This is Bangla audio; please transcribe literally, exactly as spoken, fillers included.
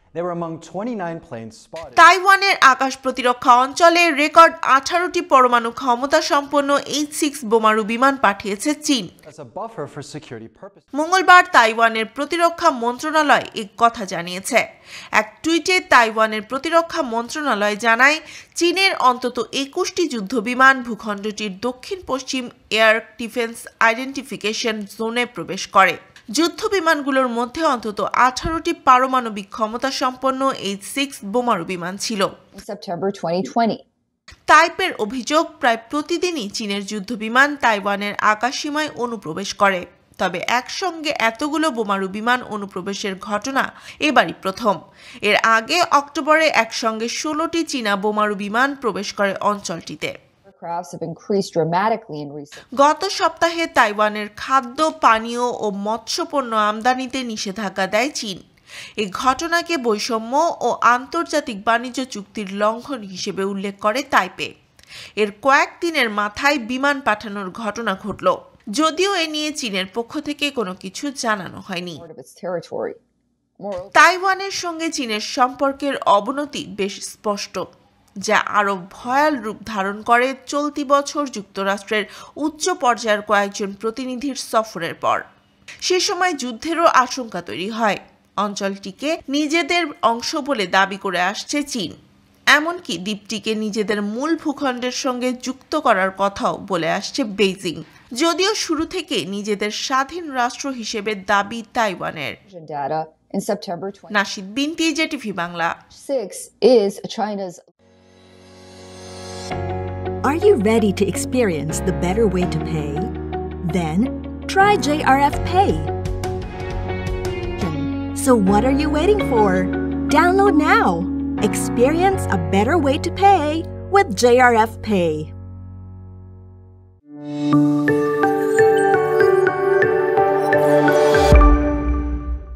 They were among twenty-nine planes spotted. তাইওয়ানের আকাশ প্রতিরক্ষা অঞ্চলে রেকর্ড আঠারোটি পরমাণু ক্ষমতা সম্পন্ন এইচ সিক্স বোমারু বিমান পাঠিয়েছে চীন। As a buffer for security purposes. মঙ্গলবার তাইওয়ানের প্রতিরক্ষা মন্ত্রণালয় এই কথা জানিয়েছে। এক টুইটে তাইওয়ানের প্রতিরক্ষা মন্ত্রণালয় জানায়, চীনের অন্তত একুশটি যুদ্ধবিমান ভূখণ্ডটির দক্ষিণ পশ্চিম এয়ার ডিফেন্স আইডেন্টিফিকেশন জোনে প্রবেশ করে। যুদ্ধ বিমানগুলোর মধ্যে অন্তত আঠারোটি পারমাণবিক ক্ষমতা সম্পন্ন এইচ সিক্স বোমারু বিমান ছিল। তাইপের অভিযোগ, প্রায় প্রতিদিনই চীনের যুদ্ধ বিমান তাইওয়ানের আকাশসীমায় অনুপ্রবেশ করে, তবে একসঙ্গে এতগুলো বোমারু বিমান অনুপ্রবেশের ঘটনা এবারই প্রথম। এর আগে অক্টোবরে একসঙ্গে ষোলোটি চীনা বোমারু বিমান প্রবেশ করে অঞ্চলটিতে। গত সপ্তাহে তাইওয়ানের খাদ্য, পানীয় ও মৎস্যপণ্য আমদানিতে নিষেধাজ্ঞা দেয় চীন। এই ঘটনাকে বৈষম্য ও আন্তর্জাতিক বাণিজ্য চুক্তির লঙ্ঘন হিসেবে উল্লেখ করে তাইপে। এর কয়েকদিনের মাথায় বিমান পাঠানোর ঘটনা ঘটল, যদিও এ নিয়ে চীনের পক্ষ থেকে কোনো কিছু জানানো হয়নি। তাইওয়ানের সঙ্গে চীনের সম্পর্কের অবনতি বেশ স্পষ্ট, যা আরও ভয়াল রূপ ধারণ করে চলতি বছর যুক্তরাষ্ট্রের উচ্চ পর্যায়ের কয়েকজন প্রতিনিধির সফরের পর। সে সময় যুদ্ধেরও আশঙ্কা তৈরি হয়। অঞ্চলটিকে নিজেদের অংশ বলে দাবি করে আসছে চীন, এমনকি দ্বীপটিকে নিজেদের মূল ভূখণ্ডের সঙ্গে যুক্ত করার কথাও বলে আসছে বেইজিং, যদিও শুরু থেকে নিজেদের স্বাধীন রাষ্ট্র হিসেবে দাবি তাইওয়ানের। Nashid Binti, JTV Bangla. Are you ready to experience the better way to pay? Then try J R F Pay. So what are you waiting for? Download now. Experience a better way to pay with J R F Pay.